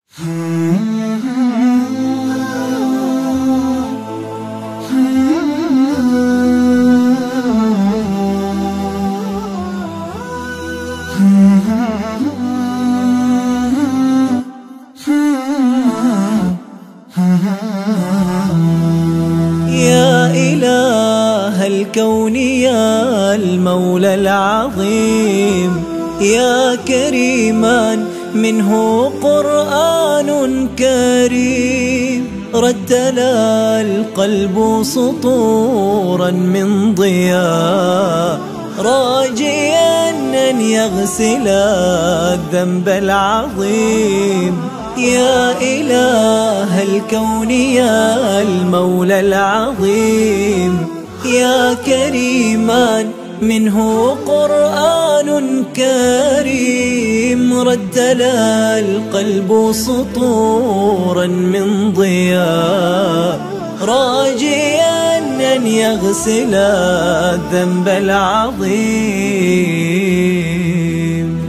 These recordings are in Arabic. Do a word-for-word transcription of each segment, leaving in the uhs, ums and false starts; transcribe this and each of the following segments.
يا إله الكون يا المولى العظيم، يا كريما منه قرآن كريم، رتل القلب سطورا من ضياء، راجيا أن يغسل الذنب العظيم. يا إله الكون يا المولى العظيم، يا كريما منه قرآن كريم، رتل القلب سطورا من ضياء، راجيا أن يغسل الذنب العظيم.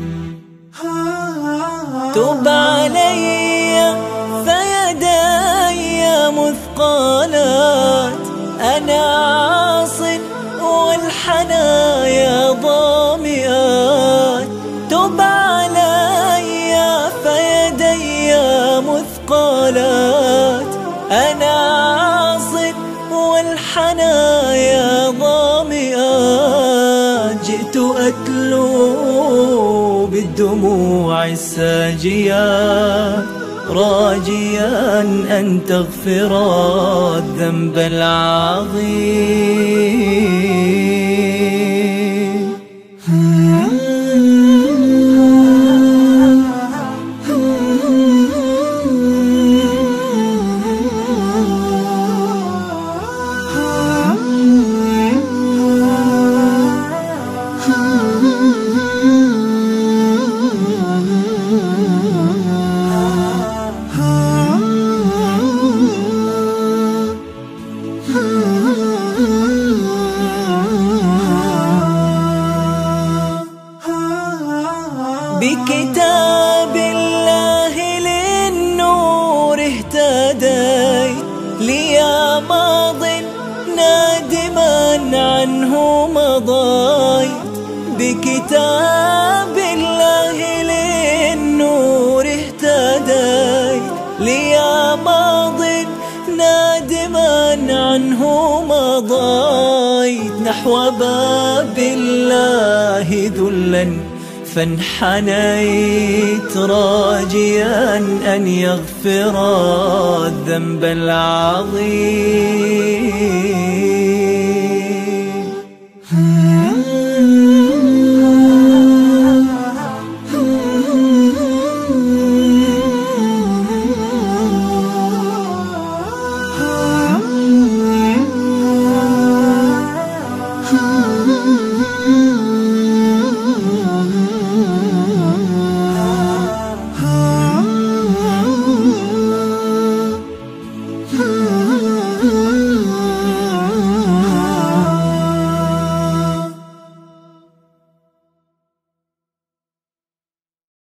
تب علي فيدي مثقالات، أنا عاص والحنايا ضامئات. تب علي فيدي مثقالات، أنا عاص والحنايا ضامئات. جئت أتلو بالدموع الساجيات، راجيا أن تغفر الذنب العظيم. بكتاب الله للنور اهتديت، لي ماض نادما عنه مضيت. بكتاب الله للنور اهتديت، لي ماض نادما عنه مضيت. نحو باب الله ذلا فانحنيت، راجيا أن يغفر الذنب العظيم.